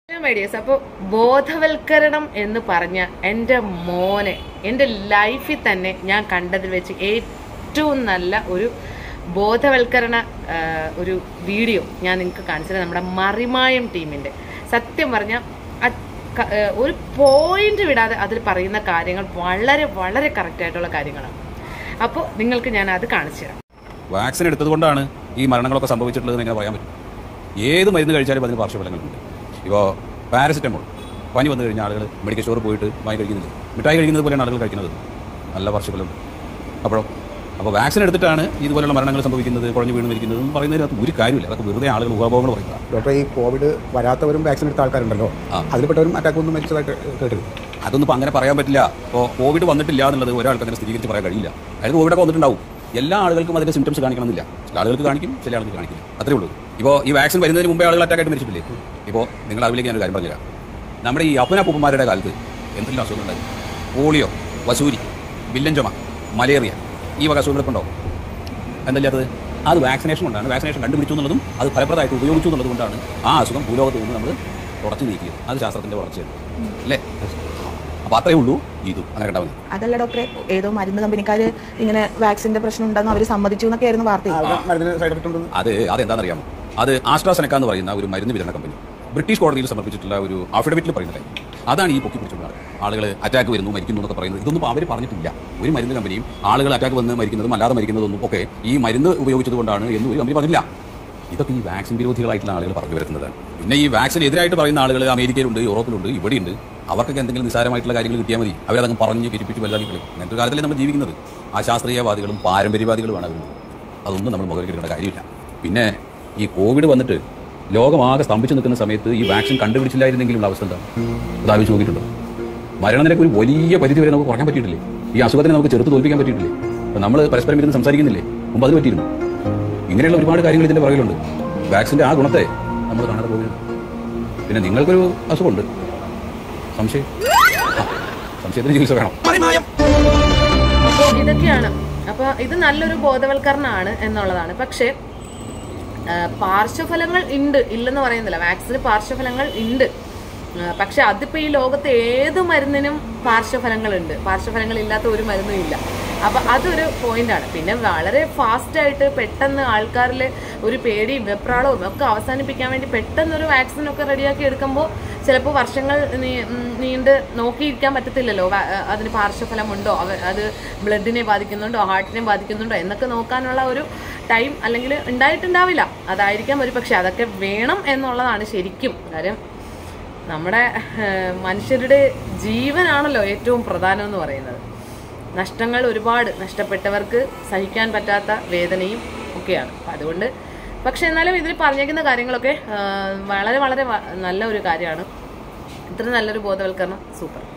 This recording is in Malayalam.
അപ്പോൾ ബോധവൽക്കരണം എന്ന് പറഞ്ഞ എൻ്റെ മോനെ എൻ്റെ ലൈഫിൽ തന്നെ ഞാൻ കണ്ടതിൽ വെച്ച് ഏറ്റവും നല്ല ഒരു ബോധവൽക്കരണ ഒരു വീഡിയോ ഞാൻ നിങ്ങൾക്ക് കാണിച്ചത് നമ്മുടെ മറിമായം ടീമിൻ്റെ. സത്യം പറഞ്ഞാൽ ഒരു പോയിന്റ് വിടാതെ അതിൽ പറയുന്ന കാര്യങ്ങൾ വളരെ വളരെ കറക്റ്റായിട്ടുള്ള കാര്യങ്ങളാണ്. അപ്പോൾ നിങ്ങൾക്ക് ഞാൻ അത് കാണിച്ചു തരാം. വാക്സിൻ എടുത്തതുകൊണ്ടാണ് ഈ മരണങ്ങളൊക്കെ സംഭവിച്ചിട്ടുള്ളത് എങ്ങനെ പറയാൻ പറ്റും? ഏത് മരുന്ന് കഴിച്ചാലും അതിന് പാർശ്വഫലങ്ങളുണ്ട്. ഇപ്പോൾ പാരസിറ്റമോൾ പനി വന്നു കഴിഞ്ഞാൽ ആളുകൾ മെഡിക്കൽ സ്റ്റോറിൽ പോയിട്ട് വാങ്ങി കഴിക്കുന്നില്ല. മിഠായി കഴിക്കുന്നത് പോലെയാണ് ആളുകൾ കഴിക്കുന്നത്. നല്ല പാർശ്വഫലം. അപ്പോൾ വാക്സിൻ എടുത്തിട്ടാണ് ഇതുപോലുള്ള മരണങ്ങൾ സംഭവിക്കുന്നത്, കുഴഞ്ഞു വീണ് മരിക്കുന്നതെന്ന് പറയുന്നതിനകത്ത് ഒരു കാര്യമില്ല. അതൊക്കെ വെറുതെ ആളുകൾ ഊഹാപോഹങ്ങൾ പറയുക. ഡോക്ടർ, ഈ കോവിഡ് വരാത്തവരും വാക്സിൻ എടുത്ത ആൾക്കാരുണ്ടല്ലോ, അതിൽപ്പെട്ടവരും അറ്റാക്ക് ഒന്നും മരിച്ചതായിട്ട് കേട്ടത്? അതൊന്നും ഇപ്പോൾ അങ്ങനെ പറയാൻ പറ്റില്ല. ഇപ്പോൾ കോവിഡ് വന്നിട്ടില്ല എന്നുള്ളത് ഒരാൾക്ക് അങ്ങനെ സ്ഥിരീകരിച്ച് പറയാൻ കഴിയില്ല. അതായത് കോവിഡൊക്കെ വന്നിട്ടുണ്ടാവും. എല്ലാ ആളുകൾക്കും അതിൻ്റെ സിംറ്റംസ് കാണിക്കണമെന്നില്ല. ചില ആളുകൾക്ക് കാണിക്കും, ചില ആളുകൾക്ക് കാണിക്കില്ല. അത്രേ ഉള്ളൂ. ഇപ്പോൾ ഈ വാക്സിൻ വരുന്നതിന് മുമ്പേ ആളുകൾ അറ്റാക്കായിട്ട് മരിച്ചിട്ടില്ലേ? ഇപ്പോൾ നിങ്ങൾ അതിലേക്ക് ഞാനൊരു കാര്യം പറഞ്ഞുതരാം. നമ്മുടെ ഈ അപ്പനാപ്പൂപ്പന്മാരുടെ കാലത്ത് എന്തെങ്കിലും അസുഖങ്ങൾ ഉണ്ടായിരുന്നു. പോളിയോ, വസൂരി, വില്ലൻ ചുമ, മലേറിയ, ഈ വക അസുഖങ്ങളൊക്കെ ഉണ്ടാവും. എന്തല്ലാത്തത്? അത് വാക്സിനേഷൻ കൊണ്ടാണ്. വാക്സിനേഷൻ കണ്ടുപിടിച്ചു എന്നുള്ളതും അത് ഫലപ്രദമായിട്ട് ഉപയോഗിച്ചു എന്നുള്ളത് കൊണ്ടാണ് ആ അസുഖം ഭൂലോകത്ത് നിന്ന് നമ്മൾ തുടച്ചു നീക്കിയത്. അത് ശാസ്ത്രത്തിൻ്റെ വളർച്ചയാണ് അല്ലേ? അപ്പോൾ അത്രയേ ഉള്ളൂ. ഇതും അങ്ങനെ കണ്ടാൽ മതി. അതല്ല ഡോക്ടറെ, ഏതോ മരുന്ന് കമ്പനിക്കാർ ഇങ്ങനെ വാക്സിന്റെ പ്രശ്നം ഉണ്ടെന്ന് അവർ സമ്മതിച്ചു എന്നൊക്കെ ആയിരുന്നു വാർത്ത. അതെന്താണെന്നറിയാമോ? അത് ആസ്ട്രാസെനക്ക എന്ന് പറയുന്ന ഒരു മരുന്ന് വിതരണ കമ്പനി ബ്രിട്ടീഷ് കോടതിയിൽ സമർപ്പിച്ചിട്ടുള്ള ഒരു അഫിഡവിറ്റിൽ പറയുന്നത് അതാണ് ഈ പൊക്കി പിടിച്ചുകൊണ്ടാണ് ആളുകൾ അറ്റാക്ക് വരുന്നു, മരിക്കുന്നു എന്നൊക്കെ പറയുന്നത്. ഇതൊന്നും അവർ പറഞ്ഞിട്ടില്ല. ഒരു മരുന്ന് കമ്പനിയും ആളുകൾ അറ്റാക്ക് വന്ന് മരിക്കുന്നതും അല്ലാതെ മരിക്കുന്നതൊന്നും ഒക്കെ ഈ മരുന്ന് ഉപയോഗിച്ചത് കൊണ്ടാണ് എന്ന് ഒരു കമ്പനി പറഞ്ഞില്ല. ഇതൊക്കെ ഈ വാക്സിൻ വിരോധികളായിട്ടുള്ള ആളുകൾ പറഞ്ഞു വരുന്നതാണ്. പിന്നെ ഈ വാക്സിൻ എതിരായിട്ട് പറയുന്ന ആളുകൾ അമേരിക്കയിലുണ്ട്, യൂറോപ്പിലുണ്ട്, ഇവിടെയുണ്ട്. അവർക്കൊക്കെ എന്തെങ്കിലും നിസ്സാരമായിട്ടുള്ള കാര്യങ്ങൾ കിട്ടിയാൽ മതി. അവരതങ്ങ് പറഞ്ഞ് പിരിപ്പിച്ച് വലുതാക്കി കളയും. അങ്ങനത്തെ ഒരു കാലത്തല്ലേ നമ്മൾ ജീവിക്കുന്നത്. ആ ശാസ്ത്രീയവാദികളും പാരമ്പര്യവാദികളുമാണ് അവർ. അതൊന്നും നമ്മൾ മുഖവിൽ കിട്ടേണ്ട കാര്യമില്ല. പിന്നെ ഈ കോവിഡ് വന്നിട്ട് ലോകമാകെ സ്തംഭിച്ച് നിൽക്കുന്ന സമയത്ത് ഈ വാക്സിൻ കണ്ടുപിടിച്ചില്ലായിരുന്നെങ്കിലുള്ള അവസ്ഥ എന്താണ്? അതാലോചിച്ച് നോക്കിയിട്ടുണ്ടോ? മരണനിരക്ക് ഒരു വലിയ പരിധി വരെ നമുക്ക് കുറയ്ക്കാൻ പറ്റിയിട്ടില്ലേ? ഈ അസുഖത്തിനെ നമുക്ക് ചെറുത്ത് തോൽപ്പിക്കാൻ പറ്റിയിട്ടില്ലേ? അപ്പോൾ നമ്മൾ പരസ്പരം ഇരുന്ന് സംസാരിക്കുന്നില്ലേ? മുമ്പ് അത് പറ്റിയിരുന്നു. ഇങ്ങനെയുള്ള ഒരുപാട് കാര്യങ്ങൾ ഇതിൻ്റെ പുറകിലുണ്ട്. വാക്സിൻ്റെ ആ ഗുണത്തെ നമ്മൾ കാണാതെ പോകുന്നുണ്ട്. പിന്നെ നിങ്ങൾക്കൊരു അസുഖമുണ്ട്, സംശയത്തിന് ചികിത്സ വേണം. ഇതൊക്കെയാണ്. അപ്പോൾ ഇത് നല്ലൊരു ബോധവൽക്കരണമാണ് എന്നുള്ളതാണ്. പക്ഷേ പാർശ്വഫലങ്ങൾ ഉണ്ട്, ഇല്ലെന്ന് പറയുന്നില്ല. വാക്സിന് പാർശ്വഫലങ്ങൾ ഉണ്ട്. പക്ഷെ അതിപ്പോൾ ഈ ലോകത്ത് ഏത് മരുന്നിനും പാർശ്വഫലങ്ങളുണ്ട്. പാർശ്വഫലങ്ങൾ ഇല്ലാത്ത ഒരു മരുന്നും ഇല്ല. അപ്പം അതൊരു പോയിന്റാണ്. പിന്നെ വളരെ ഫാസ്റ്റായിട്ട് പെട്ടെന്ന് ആൾക്കാരിൽ ഒരു പേടിയും വെപ്രാളവും ഒക്കെ അവസാനിപ്പിക്കാൻ വേണ്ടി പെട്ടെന്നൊരു വാക്സിനൊക്കെ റെഡിയാക്കി എടുക്കുമ്പോൾ ചിലപ്പോൾ വർഷങ്ങൾ നീണ്ട് നോക്കിയിരിക്കാൻ പറ്റത്തില്ലല്ലോ. അതിന് പാർശ്വഫലമുണ്ടോ, അത് ബ്ലഡിനെ ബാധിക്കുന്നുണ്ടോ, ഹാർട്ടിനെ ബാധിക്കുന്നുണ്ടോ എന്നൊക്കെ നോക്കാനുള്ള ഒരു ടൈം അല്ലെങ്കിൽ ഉണ്ടായിട്ടുണ്ടാവില്ല. അതായിരിക്കാം ഒരു പക്ഷേ. അതൊക്കെ വേണം എന്നുള്ളതാണ് ശരിക്കും. കാര്യം നമ്മുടെ മനുഷ്യരുടെ ജീവനാണല്ലോ ഏറ്റവും പ്രധാനം എന്ന് പറയുന്നത്. നഷ്ടങ്ങൾ ഒരുപാട്, നഷ്ടപ്പെട്ടവർക്ക് സഹിക്കാൻ പറ്റാത്ത വേദനയും ഒക്കെയാണ്. അപ്പം അതുകൊണ്ട് പക്ഷെ എന്നാലും ഇതിൽ പറഞ്ഞേക്കുന്ന കാര്യങ്ങളൊക്കെ വളരെ വളരെ നല്ല ഒരു കാര്യമാണ്. ഇത്ര നല്ലൊരു ബോധവൽക്കരണം സൂപ്പർ.